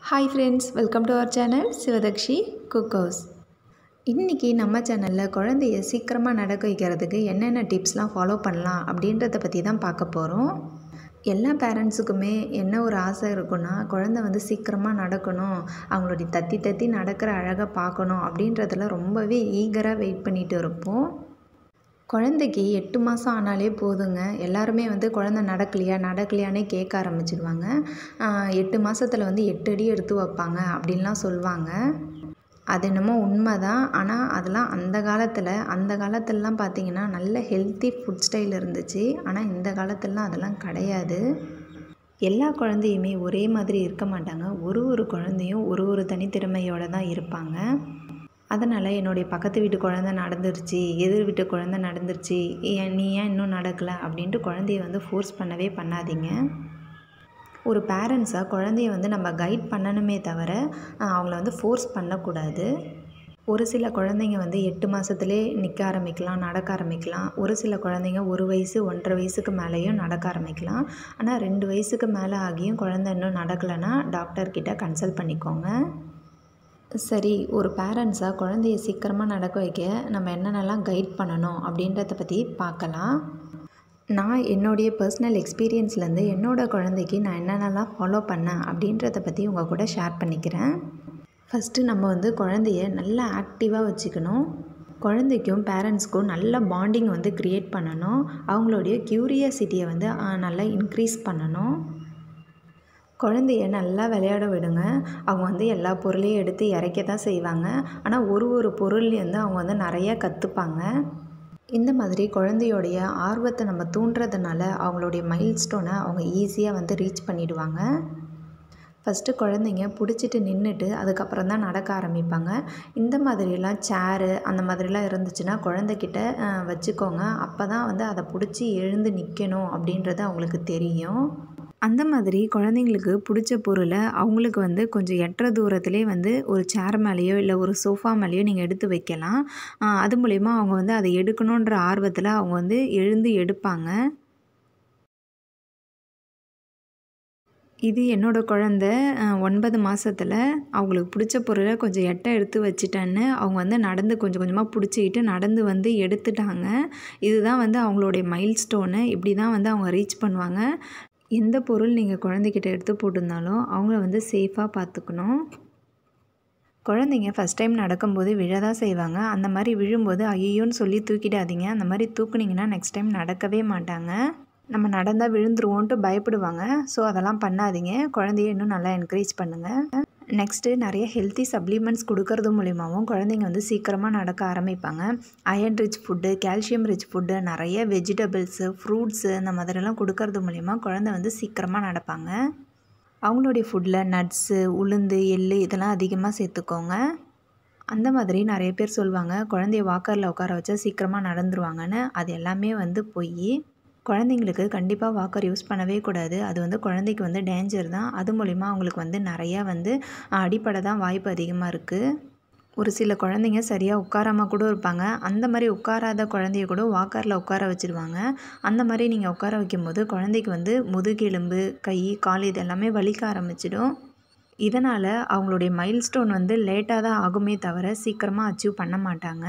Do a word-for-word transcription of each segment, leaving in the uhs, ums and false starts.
Hi friends, welcome to our channel Sivadakshi cook house. இன்றைக்கி நம்ம சேனலில் குழந்தைய சீக்கிரமாக நடக்க வைக்கிறதுக்கு என்னென்ன டிப்ஸ்லாம் ஃபாலோ பண்ணலாம் அப்படின்றத பற்றி தான் பார்க்க போகிறோம். எல்லா பேரண்ட்ஸுக்குமே என்ன ஒரு ஆசை இருக்குன்னா, குழந்தை வந்து சீக்கிரமாக நடக்கணும், அவங்களுடைய தத்தி தத்தி நடக்கிற அழகை பார்க்கணும் அப்படின்றதுல ரொம்பவே ஈகராக வெயிட் பண்ணிகிட்டு இருப்போம். குழந்தைக்கு எட்டு மாதம் ஆனாலே போதுங்க, எல்லாருமே வந்து குழந்தை நடக்கலையா நடக்கலையானே கேட்க ஆரம்பிச்சிடுவாங்க. எட்டு மாதத்தில் வந்து எட்டு அடி எடுத்து வைப்பாங்க அப்படின்லாம் சொல்லுவாங்க. அது என்னமோ உண்மை தான். ஆனால் அதெல்லாம் அந்த காலத்தில் அந்த காலத்துலலாம் பார்த்திங்கன்னா நல்ல ஹெல்த்தி ஃபுட் ஸ்டைல் இருந்துச்சு. ஆனால் இந்த காலத்துலலாம் அதெல்லாம் கிடையாது. எல்லா குழந்தையுமே ஒரே மாதிரி இருக்க மாட்டாங்க. ஒரு ஒரு குழந்தையும் ஒரு ஒரு தனித்திறமையோடு தான் இருப்பாங்க. அதனால் என்னுடைய பக்கத்து வீட்டு குழந்தை நடந்துருச்சு, எதிர் வீட்டு குழந்தை நடந்துருச்சு, ஏன் நீ ஏன் இன்னும் நடக்கலை அப்படின்ட்டு குழந்தைய வந்து ஃபோர்ஸ் பண்ணவே பண்ணாதீங்க. ஒரு பேரண்ட்ஸாக குழந்தைய வந்து நம்ம கைட் பண்ணணுமே தவிர அவங்கள வந்து ஃபோர்ஸ் பண்ணக்கூடாது. ஒரு சில குழந்தைங்க வந்து எட்டு மாதத்துலேயே நிற்க ஆரம்பிக்கலாம், நடக்க ஆரம்பிக்கலாம். ஒரு சில குழந்தைங்க ஒரு வயசு ஒன்றரை வயசுக்கு மேலேயும் நடக்க ஆரம்பிக்கலாம். ஆனால் ரெண்டு வயசுக்கு மேலே ஆகியும் குழந்தை இன்னும் நடக்கலைன்னா டாக்டர்கிட்ட கன்சல்ட் பண்ணிக்கோங்க. சரி, ஒரு பேரண்ட்ஸாக குழந்தைய சீக்கிரமாக நடக்க வைக்க நம்ம என்னென்னலாம் கைட் பண்ணணும் அப்படின்றத பற்றி பார்க்கலாம். நான் என்னுடைய பர்சனல் எக்ஸ்பீரியன்ஸ்லேருந்து என்னோடய குழந்தைக்கு நான் என்னென்னலாம் ஃபாலோ பண்ணேன் அப்படின்றத பற்றி உங்கள் கூட ஷேர் பண்ணிக்கிறேன். ஃபஸ்ட்டு நம்ம வந்து குழந்தைய நல்லா ஆக்டிவாக வச்சுக்கணும். குழந்தைக்கும் பேரண்ட்ஸ்க்கும் நல்ல பாண்டிங் வந்து க்ரியேட் பண்ணணும். அவங்களுடைய க்யூரியாசிட்டியை வந்து நல்லா இன்க்ரீஸ் பண்ணணும். குழந்தைய நல்லா விளையாட விடுங்க. அவங்க வந்து எல்லா பொருளையும் எடுத்து இறைக்க தான் செய்வாங்க. ஆனால் ஒரு ஒரு பொருள்லேருந்து அவங்க வந்து நிறையா கற்றுப்பாங்க. இந்த மாதிரி குழந்தையோடைய ஆர்வத்தை நம்ம தூண்டுறதுனால அவங்களுடைய மைல் ஸ்டோனை அவங்க ஈஸியாக வந்து ரீச் பண்ணிவிடுவாங்க. ஃபஸ்ட்டு குழந்தைங்க பிடிச்சிட்டு நின்றுட்டு அதுக்கப்புறம் தான் நடக்க ஆரம்பிப்பாங்க. இந்த மாதிரிலாம் சேரு அந்த மாதிரிலாம் இருந்துச்சுன்னா குழந்தைக்கிட்ட வச்சுக்கோங்க. அப்போ தான் வந்து அதை பிடிச்சி எழுந்து நிற்கணும் அப்படின்றது அவங்களுக்கு தெரியும். அந்த மாதிரி குழந்தைங்களுக்கு பிடிச்ச பொருளை அவங்களுக்கு வந்து கொஞ்சம் எட்டுற தூரத்துலேயே வந்து ஒரு சேர் மேலேயோ இல்லை ஒரு சோஃபா மேலேயோ நீங்கள் எடுத்து வைக்கலாம். அது மூலயமா அவங்க வந்து அதை எடுக்கணுன்ற ஆர்வத்தில் அவங்க வந்து எழுந்து எடுப்பாங்க. இது என்னோடய குழந்த ஒன்பது மாதத்தில் அவங்களுக்கு பிடிச்ச பொருளை கொஞ்சம் எட்ட எடுத்து வச்சுட்டேன்னு அவங்க வந்து நடந்து கொஞ்சம் கொஞ்சமாக பிடிச்சிக்கிட்டு நடந்து வந்து எடுத்துட்டாங்க. இதுதான் வந்து அவங்களுடைய மைல் ஸ்டோனு. இப்படி தான் வந்து அவங்க ரீச் பண்ணுவாங்க. எந்த பொருள் நீங்கள் குழந்தைகிட்ட எடுத்து போட்டிருந்தாலும் அவங்கள வந்து சேஃபாக பார்த்துக்கணும். குழந்தைங்க ஃபஸ்ட் டைம் நடக்கும்போது விழ தான் செய்வாங்க. அந்த மாதிரி விழும்போது ஐயோன்னு சொல்லி தூக்கிடாதீங்க. அந்த மாதிரி தூக்குனிங்கன்னா நெக்ஸ்ட் டைம் நடக்கவே மாட்டாங்க. நம்ம நடந்தால் விழுந்துருவோன்ட்டு பயப்படுவாங்க. ஸோ அதெல்லாம் பண்ணாதீங்க. குழந்தைய இன்னும் நல்லா என்கரேஜ் பண்ணுங்கள். நெக்ஸ்ட்டு நிறைய ஹெல்த்தி சப்ளிமெண்ட்ஸ் கொடுக்கறது மூலிமாவும் குழந்தைங்க வந்து சீக்கிரமாக நடக்க ஆரம்பிப்பாங்க. Iron rich food, calcium rich food, நிறைய வெஜிடபிள்ஸு, ஃப்ரூட்ஸு இந்த மாதிரிலாம் கொடுக்கறது மூலிமா குழந்தை வந்து சீக்கிரமாக நடப்பாங்க. அவங்களுடைய ஃபுட்டில் நட்ஸு, உளுந்து, எள்ளு இதெல்லாம் அதிகமாக சேர்த்துக்கோங்க. அந்த மாதிரி நிறைய பேர் சொல்லுவாங்க குழந்தைய வாக்கரில் உட்கார வச்சா சீக்கிரமாக நடந்துருவாங்கன்னு. அது எல்லாமே வந்து பொய். குழந்தைங்களுக்கு கண்டிப்பாக வாக்கர் யூஸ் பண்ணவே கூடாது. அது வந்து குழந்தைக்கு வந்து டேஞ்சர் தான். அது மூலிமா அவங்களுக்கு வந்து நிறையா வந்து அடிப்படை தான் வாய்ப்பு அதிகமாக இருக்குது. ஒரு சில குழந்தைங்க சரியாக உட்காராமல் கூட இருப்பாங்க. அந்த மாதிரி உட்காராத குழந்தைய கூட வாக்கரில் உட்கார வச்சுருவாங்க. அந்த மாதிரி நீங்கள் உட்கார வைக்கும்போது குழந்தைக்கு வந்து முதுகெலும்பு, கை, கால் இது எல்லாமே வலிக்க ஆரம்பிச்சிடும். இதனால் அவங்களுடைய மைல் ஸ்டோன் வந்து லேட்டாக தான் ஆகுமே தவிர சீக்கிரமாக அச்சீவ் பண்ண மாட்டாங்க.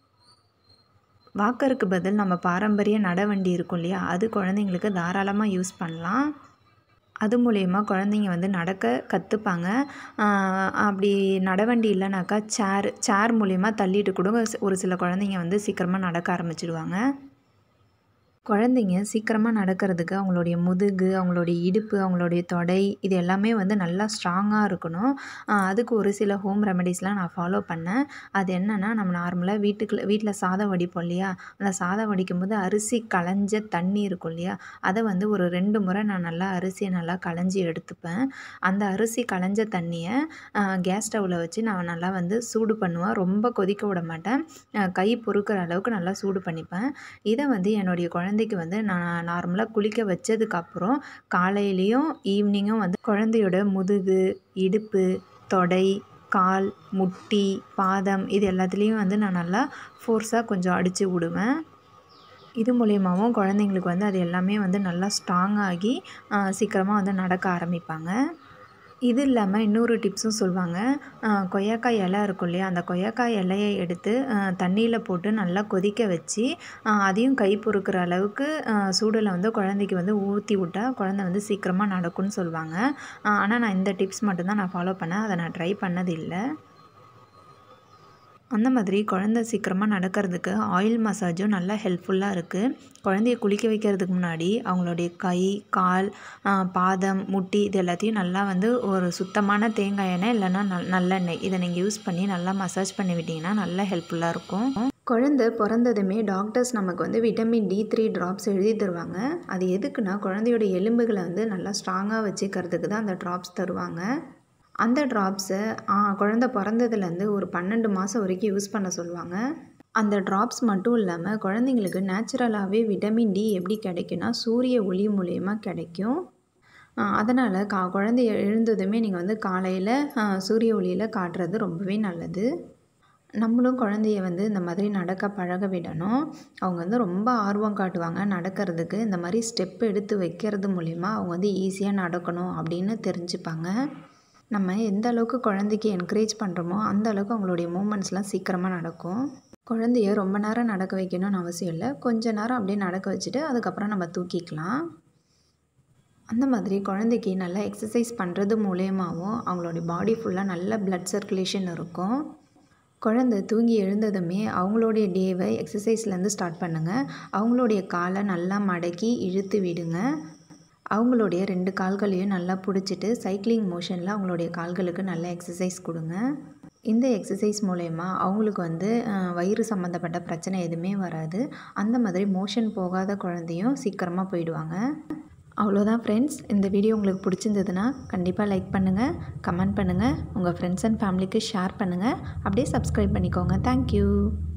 வாக்கருக்கு பதில் நம்ம பாரம்பரிய நடவண்டி இருக்கும் இல்லையா, அது குழந்தைங்களுக்கு தாராளமாக யூஸ் பண்ணலாம். அது மூலயமா குழந்தைங்க வந்து நடக்க கற்றுப்பாங்க. அப்படி நடவண்டி இல்லைனாக்கா சேர் சேர் மூலயமா தள்ளிட்டு கூட ஒரு சில குழந்தைங்க வந்து சீக்கிரமாக நடக்க ஆரம்பிச்சிடுவாங்க. குழந்தைங்க சீக்கிரமாக நடக்கிறதுக்கு அவங்களுடைய முதுகு, அவங்களுடைய இடுப்பு, அவங்களுடைய தொடை இது எல்லாமே வந்து நல்லா ஸ்ட்ராங்காக இருக்கணும். அதுக்கு ஒரு சில ஹோம் ரெமெடிஸ்லாம் நான் ஃபாலோ பண்ணேன். அது என்னென்னா, நம்ம நார்மலாக வீட்டுக்குள்ள வீட்டில் சாதம் வடிப்போம் இல்லையா, அந்த சாதம் வடிக்கும்போது அரிசி களைஞ்ச தண்ணி இருக்கும் இல்லையா, அதை வந்து ஒரு ரெண்டு முறை நான் நல்லா அரிசியை நல்லா களைஞ்சி எடுத்துப்பேன். அந்த அரிசி களைஞ்ச தண்ணியை கேஸ் ஸ்டவ்வில் வச்சு நான் நல்லா வந்து சூடு பண்ணுவேன். ரொம்ப கொதிக்க விட மாட்டேன். கை பொறுக்கிற அளவுக்கு நல்லா சூடு பண்ணிப்பேன். இதை வந்து என்னுடைய குழந்தை குழந்தைக்கு வந்து நான் நார்மலாக குளிக்க வச்சதுக்கப்புறம் காலையிலையும் ஈவினிங்கும் வந்து குழந்தையோட முதுகு, இடுப்பு, தொடை, கால், முட்டி, பாதம் இது எல்லாத்துலேயும் வந்து நான் நல்லா ஃபோர்ஸாக கொஞ்சம் அடித்து விடுவேன். இது மூலியமாகவும் குழந்தைங்களுக்கு வந்து அது எல்லாமே வந்து நல்லா ஸ்ட்ராங்காகி சீக்கிரமாக வந்து நடக்க ஆரம்பிப்பாங்க. இது இல்லாமல் இன்னொரு டிப்ஸும் சொல்லுவாங்க. கொய்யாக்காய் இலை இருக்கும் இல்லையா, அந்த கொய்யாக்காய் இலையை எடுத்து தண்ணியில் போட்டு நல்லா கொதிக்க வச்சு அதையும் கை பொறுக்கிற அளவுக்கு சூடில் வந்து குழந்தைக்கு வந்து ஊற்றி விட்டால் குழந்தை வந்து சீக்கிரமாக நடக்கும்னு சொல்லுவாங்க. ஆனால் நான் இந்த டிப்ஸ் மட்டும்தான் நான் ஃபாலோ பண்ணேன். அதை நான் ட்ரை பண்ணது இல்லை. அந்த மாதிரி குழந்தை சீக்கிரமாக நடக்கிறதுக்கு ஆயில் மசாஜும் நல்லா ஹெல்ப்ஃபுல்லாக இருக்குது. குழந்தைய குளிக்க வைக்கிறதுக்கு முன்னாடி அவங்களுடைய கை, கால், பாதம், முட்டி இது எல்லாத்தையும் நல்லா வந்து ஒரு சுத்தமான தேங்காய் எண்ணெய் இல்லைன்னா நல் நல்லெண்ணெய் இதை நீங்கள் யூஸ் பண்ணி நல்லா மசாஜ் பண்ணி விட்டிங்கன்னா நல்லா ஹெல்ப்ஃபுல்லாக இருக்கும். குழந்தை பிறந்ததுமே டாக்டர்ஸ் நமக்கு வந்து விட்டமின் டி த்ரீ ட்ராப்ஸ் எழுதி தருவாங்க. அது எதுக்குன்னா குழந்தையோட எலும்புகளை வந்து நல்லா ஸ்ட்ராங்காக வச்சுக்கிறதுக்கு தான் அந்த ட்ராப்ஸ் தருவாங்க. அந்த ட்ராப்ஸை குழந்தை பிறந்ததுலேருந்து ஒரு பன்னெண்டு மாதம் வரைக்கும் யூஸ் பண்ண சொல்லுவாங்க. அந்த ட்ராப்ஸ் மட்டும் இல்லாமல் குழந்தைங்களுக்கு நேச்சுரலாகவே விட்டமின் டி எப்படி கிடைக்குன்னா சூரிய ஒளி மூலயமா கிடைக்கும். அதனால் கா குழந்தை எழுந்ததுமே நீங்கள் வந்து காலையில் சூரிய ஒளியில் காட்டுறது ரொம்பவே நல்லது. நம்மளும் குழந்தைய வந்து இந்த மாதிரி நடக்க பழக விடணும். அவங்க வந்து ரொம்ப ஆர்வம் காட்டுவாங்க நடக்கிறதுக்கு. இந்த மாதிரி ஸ்டெப் எடுத்து வைக்கிறது மூலிமா அவங்க வந்து ஈஸியாக நடக்கணும் அப்படின்னு தெரிஞ்சுப்பாங்க. நம்ம எந்த அளவுக்கு குழந்தைக்கு என்கரேஜ் பண்ணுறோமோ அந்த அளவுக்கு அவங்களுடைய மூமெண்ட்ஸ்லாம் சீக்கிரமாக நடக்கும். குழந்தைய ரொம்ப நேரம் நடக்க வைக்கணும்னு அவசியம் இல்லை. கொஞ்ச நேரம் அப்படியே நடக்க வச்சுட்டு அதுக்கப்புறம் நம்ம தூக்கிக்கலாம். அந்த மாதிரி குழந்தைக்கு நல்லா எக்ஸசைஸ் பண்ணுறது மூலயமாவும் அவங்களுடைய பாடி ஃபுல்லாக நல்ல பிளட் சர்க்குலேஷன் இருக்கும். குழந்தை தூங்கி எழுந்ததுமே அவங்களுடைய டேவை எக்ஸசைஸ்லேருந்து ஸ்டார்ட் பண்ணுங்கள். அவங்களுடைய காலை நல்லா மடக்கி இழுத்து விடுங்க. அவங்களுடைய ரெண்டு கால்களையும் நல்லா பிடிச்சிட்டு சைக்கிளிங் மோஷனில் அவங்களுடைய கால்களுக்கு நல்ல எக்ஸசைஸ் கொடுங்க. இந்த எக்ஸசைஸ் மூலயமா அவங்களுக்கு வந்து வயிறு சம்மந்தப்பட்ட பிரச்சனை எதுவுமே வராது. அந்த மாதிரி மோஷன் போகாத குழந்தையும் சீக்கிரமாக போயிடுவாங்க. அவ்வளோதான் ஃப்ரெண்ட்ஸ். இந்த வீடியோ உங்களுக்கு பிடிச்சிருந்ததுன்னா கண்டிப்பாக லைக் பண்ணுங்கள், கமெண்ட் பண்ணுங்கள், உங்கள் ஃப்ரெண்ட்ஸ் அண்ட் ஃபேமிலிக்கு ஷேர் பண்ணுங்கள், அப்படியே சப்ஸ்கிரைப் பண்ணிக்கோங்க. தேங்க்யூ.